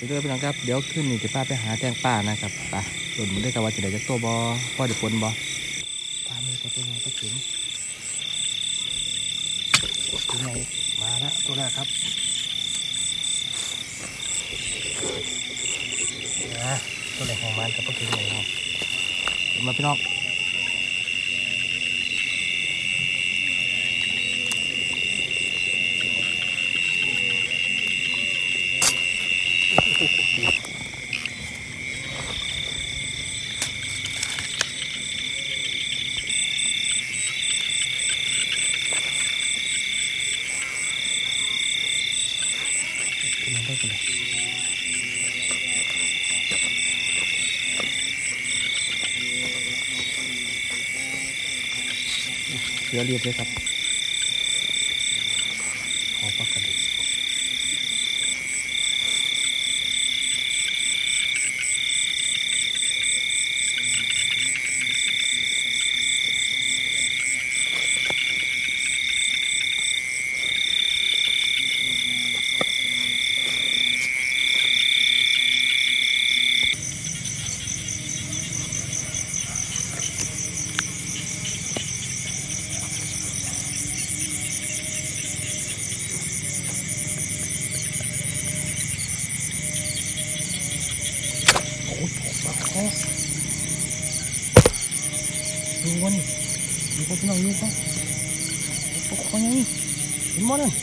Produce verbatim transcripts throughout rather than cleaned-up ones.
เรื่อยๆพี่น้องครับเดี๋ยวขึ้นนี่จะพาไปหาแตงป่านะครับป่าหล่นด้วยกับว่าจะได้จากตัวบอพ่อจะปนบอปลามีตัวเป็นไงก็ถึงตัวใหญ่มาแล้วตัวแรกครับนะตัวแรกของมันกับตัวถึงไหนครับมาพี่น้องเสือเรียบเลยครับขอปักกระดูกยูวันยูก็พี่น้องยูก็ปกคอยังเห็นมั้ยนั่น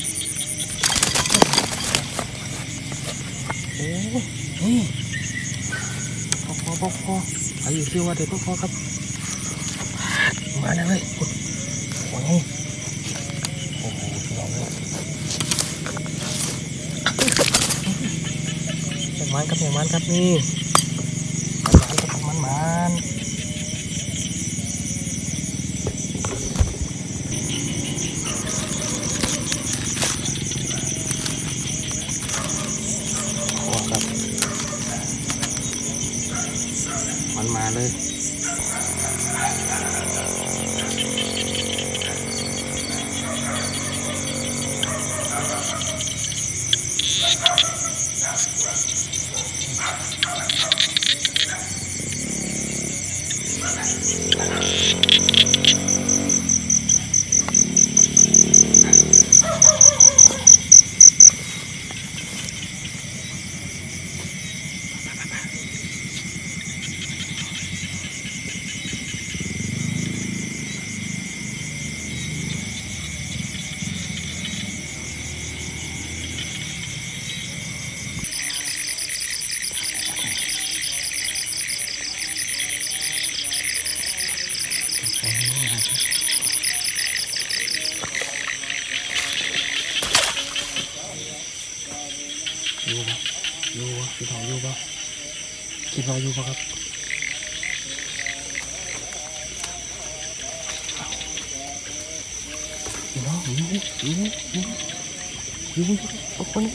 โอ้นี่ปกคอปกคออายุเชื่อว่าเด็กปกคอครับมาแล้วเลยโอ้ยโอ้โหพี่น้องเลยอย่างมันครับอย่างมันครับนี่มันมันมันมาเลยอยู่ปะอยู่ปะพี่ทองอยู่ปะคิดว่าอยู่ปะครับพี่น้องอยู่อยู่อยู่อยู่ปะคน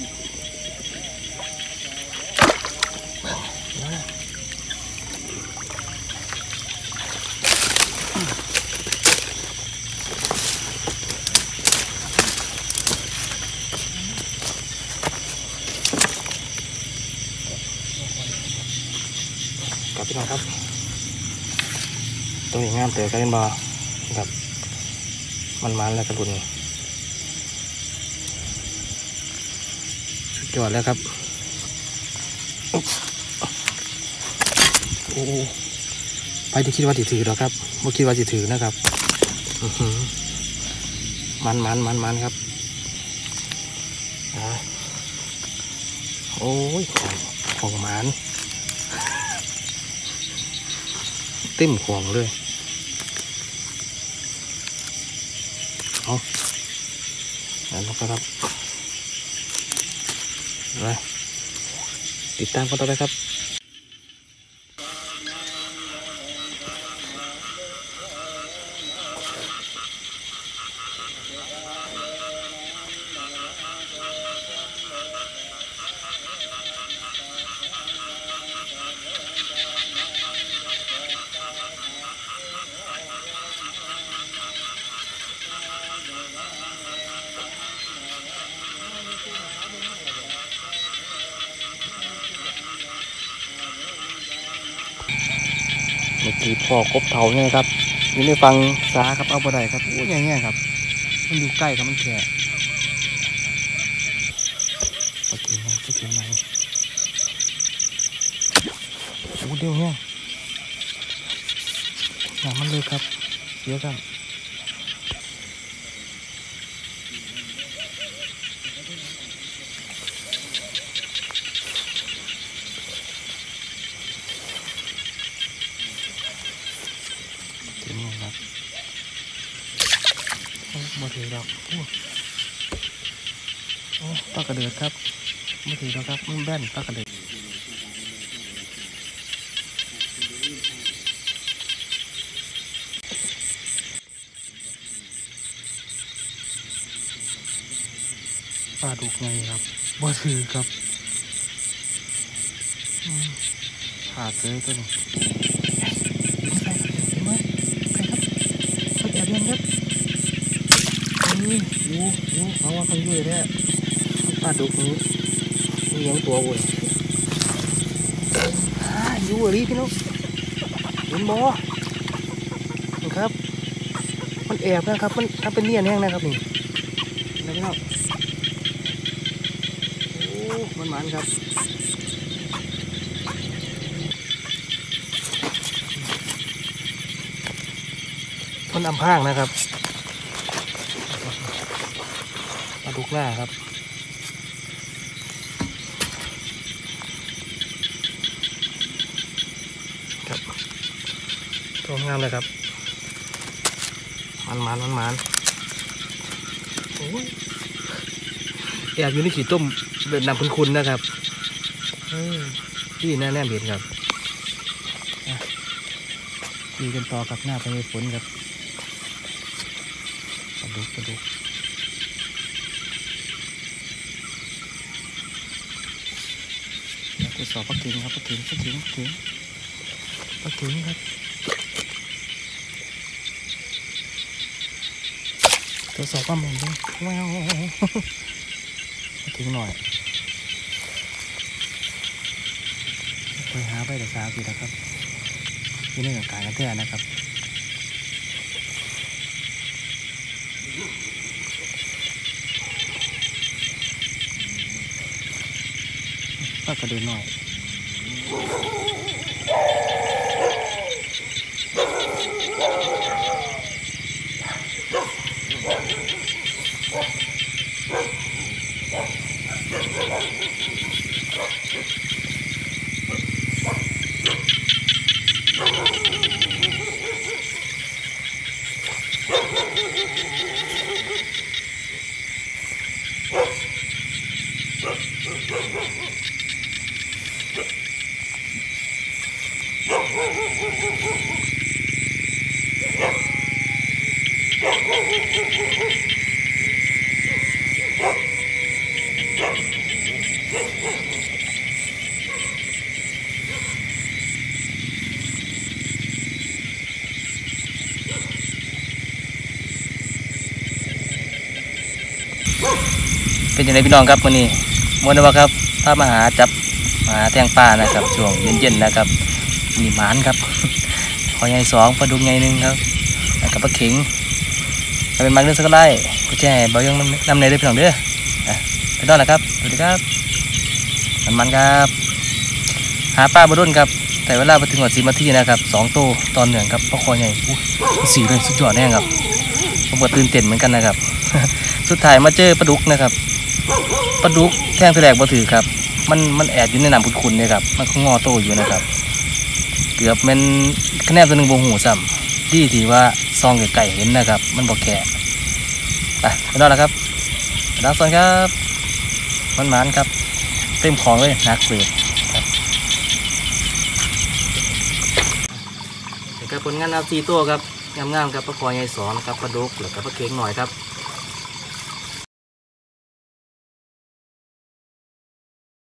กับพี่น้องครับตัวนี้งามเต๋อกันบ่แบบมันมันแล้วกระดุนสุดยอดแล้วครับโอ้ไปที่คิดว่าจิถือหรอครับเมื่อคิดว่าจิถือนะครับมันมันมันมันครับโอ้ยของของมันเต็มของเลยเอาแล้วก็ครับไปติดตามกันต่อไปครับมีพ่อกบเถาเนี่ยครับอยู่ในฟังสาครับเอาบ่ได้ครับโอ้ยอย่างเงี้ยครับมันอยู่ใกล้ครับมันแค่ปะเก่งไงปะเก่งไงโอ้เดี๋ยวเนี่ยหนามันเลยครับเสียกันมาถือดอกโอ้โอ้ปลากระเดือดครับมาถือดอกครับมันแบนปลากระเดือดปลาดุกไงครับมาถือครับหาเจอตัวนี้ใส่ครับใส่ไหมใส่ครับใส่แอบยังครับนี่ดูดูเอาว่าเขาอยู่เลยเนี่ยปลาดุกนี้มียังตัวบุญอ่าอยู่อะไรพี่น้องเห็นบ่ครับมันแอบนะครับมันถ้าเป็นเนียนแห้งนะครับนี่นะพี่น้องโอ้มันมันครับมันอำพรางนะครับปลาดุกหน้าครับครับตัวงามเลยครับมันมันมันมันโอ้ยแอบอยู่ในขี้ต้มเดินนำคุณๆนะครับที่แน่แน่เห็นครับดีกันต่อกับหน้าไปฝนครับปลาดุกปลาดุกไปสอบปลาเข็งครับปลาเข็งปลาเข็งปลาเข็งปลาเข็งครับตัวสอบปลาหมึกด้วยว้าวปลาเข็งหน่อยไปหาไปแต่สามสินะครับที่นี่กับการกันแท้นะครับปลากระเด็นหน่อยเป็นยังไงพี่น้องครับวันนี้มวนว่าครับพามาหาจับหาแทงปลานะครับช่วงเย็นๆนะครับมีหมานครับขอใหญ่สองปลาดุกใหญ่หนึ่งครับแล้วก็ปลาเข็งถ้าเป็นมันเรื่องสักได้ก็แช่เบายังน้ำในได้พี่น้องเด้อไปนอนแล้วครับสวัสดีครับมันมันครับหาปลาบดุนครับแต่เวลาไปถึงหัวสีมาที่นะครับสองโตตอนเหนือครับปลาคอใหญ่สีเลยสุดยอดแน่ครับผมก็ตื่นเต้นเหมือนกันนะครับสุดท้ายมาเจอปลาดุกนะครับปลาดุกแท่งแถลกบ่ถือครับมันมันแอบอยู่ในน้ำขุ่นๆเนี่ยครับมันก็งอโตอยู่นะครับเกือบเป็นคะแนนตัวหนึ่งโบหูซ้ำดีที่ว่าซองไก่เห็นนะครับมันบอกแก่ไปไปนอนแล้วครับรักสอนครับมันมันครับเต็มของเลยนักเปลือกครับผลงานเอาสี่ตัวครับงามๆครับปลาคอใหญ่สองครับปลาดุกหรือกับปลาเค็งหน่อยครับ